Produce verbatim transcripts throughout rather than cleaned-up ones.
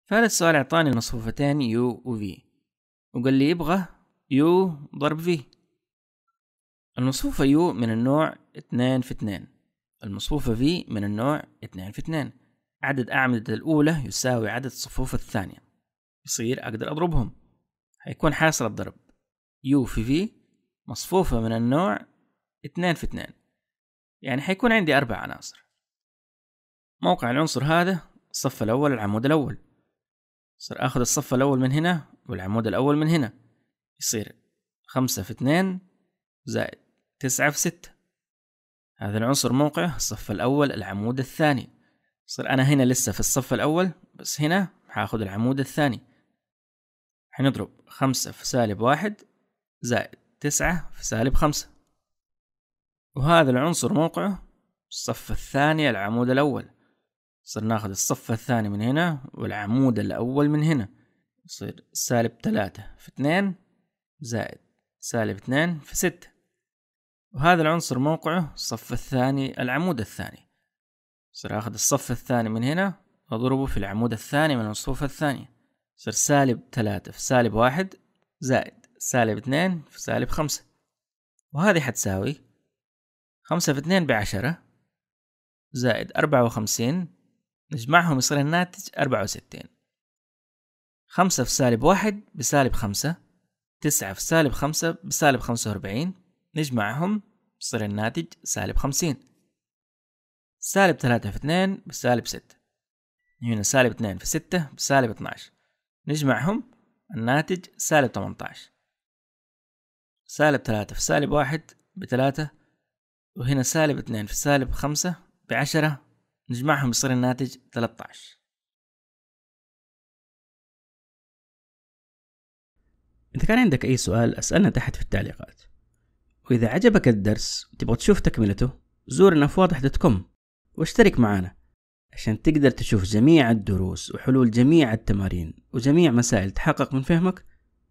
فهذا السؤال اعطاني المصفوفتين يو و في، وقال لي يبغى يو ضرب في. المصفوفة يو من النوع اثنين في اثنين، المصفوفة في من النوع اثنين في اثنين. عدد أعمدة الأولى يساوي عدد الصفوف الثانية، يصير أقدر أضربهم. هيكون حاصل الضرب يو في في مصفوفة من النوع اثنين في اثنين، يعني حيكون عندي أربع عناصر. موقع العنصر هذا الصف الأول العمود الأول، صار أخذ الصف الأول من هنا والعمود الأول من هنا، يصير خمسة في اثنين زائد تسعة في ستة. هذا العنصر موقعه الصف الأول العمود الثاني. صار أنا هنا لسه في الصف الأول، بس هنا حاخد العمود الثاني. حنضرب خمسة في سالب واحد زائد تسعة في سالب خمسة. وهذا العنصر موقعه الصف الثاني العمود الأول. صار ناخد الصف الثاني من هنا والعمود الأول من هنا، يصير سالب ثلاثة في اثنين زائد سالب اثنين في ستة. وهذا العنصر موقعه الصف الثاني العمود الثاني. صار أخذ الصف الثاني من هنا وأضربه في العمود الثاني من المصفوفة الثانية، صار سالب ثلاثة في سالب واحد زائد سالب اثنين في سالب خمسة. وهذه حتساوي خمسة في اثنين بعشرة زائد أربعة وخمسين، نجمعهم يصير الناتج أربعة وستين. خمسة في سالب واحد بسالب خمسة، تسعة في سالب خمسة بسالب خمسة وأربعين، نجمعهم يصير الناتج سالب خمسين. سالب ثلاثة في اثنين بسالب ستة، هنا سالب اثنين في ستة بسالب اثناشر، نجمعهم الناتج سالب ثمانية عشر. سالب ثلاثة في سالب واحد بثلاثة، وهنا سالب اثنين في سالب خمسة بعشرة، نجمعهم يصير الناتج ثلاثة عشر. إذا كان عندك أي سؤال أسألنا تحت في التعليقات. وإذا عجبك الدرس وتبغى تشوف تكملته زورنا في واضح دوت كوم واشترك معنا عشان تقدر تشوف جميع الدروس وحلول جميع التمارين وجميع مسائل تحقق من فهمك.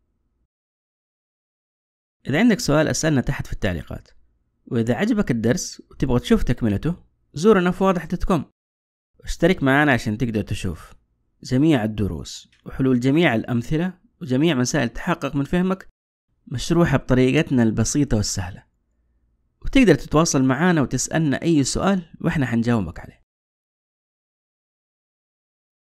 إذا عندك سؤال أسألنا تحت في التعليقات. وإذا عجبك الدرس وتبغى تشوف تكملته زورنا في واضح دوت كوم واشترك معنا عشان تقدر تشوف جميع الدروس وحلول جميع الأمثلة وجميع مسائل تحقق من فهمك مشروحة بطريقتنا البسيطة والسهلة. وتقدر تتواصل معنا وتسألنا أي سؤال وإحنا حنجاوبك عليه.